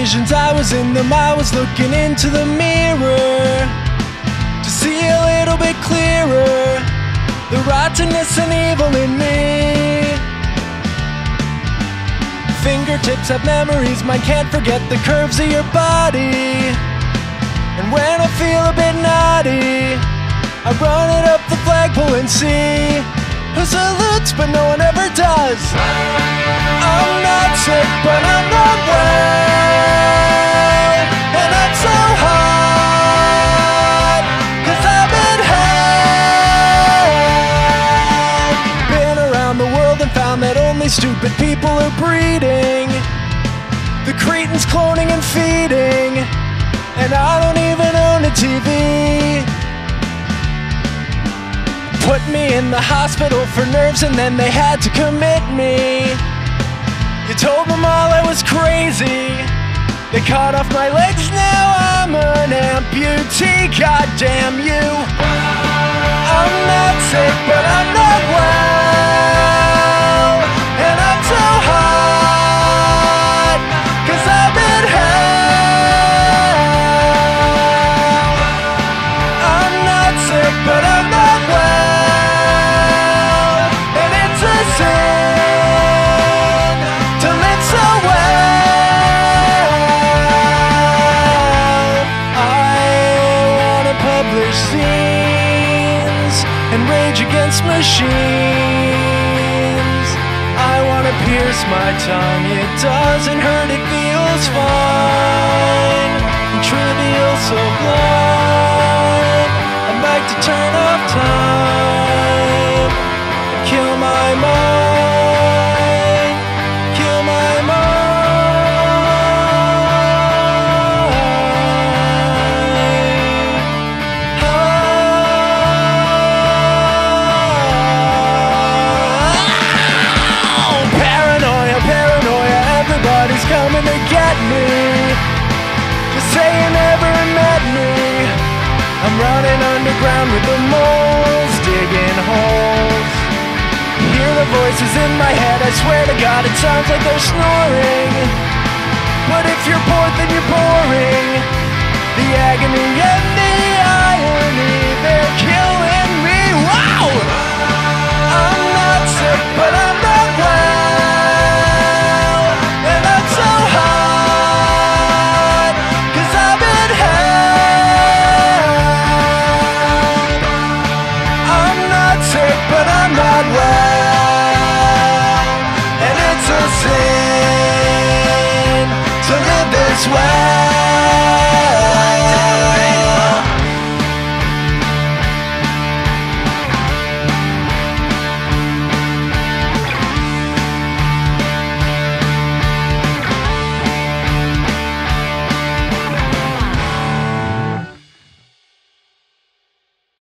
visions, I was in them. I was looking into the mirror to see a little bit clearer the rottenness and evil in me. Fingertips have memories, mine can't forget the curves of your body. And when I feel a bit naughty, I run it up the flagpole and see who salutes, but no one ever does. I'm not sick, but I'm not well, and I'm so hot, 'cause I'm in hell. Been around the world and found that only stupid people are breeding, the cretins cloning and feeding, and I don't even own a TV. Put me in the hospital for nerves and then they had to commit me. You told them all I was crazy. They cut off my legs, now I'm an amputee. God damn you. I'm not sick, but I'm not well, and I'm so hot, 'cause I'm in hell. I'm not sick, but I'm not well, and it's a sin to live so well. I wanna publish scenes and rage against machines. I wanna pierce my tongue, it doesn't hurt, it feels fine. And trivial, so blind, I'd like to turn off time and kill my mind, kill my mind. Oh, paranoia, paranoia, everybody's coming to get me. Just say you never met me. I'm running underground with the moles, digging holes. Hear the voices in my head, I swear to God it sounds like they're snoring. But if you're bored then you're boring. The agony and the irony, they're killing me. Wow! I'm not sick, but I'm not well, and I'm so hot, 'cause I'm in hell. I'm not sick, but I'm not well, and it's a sin to live this way.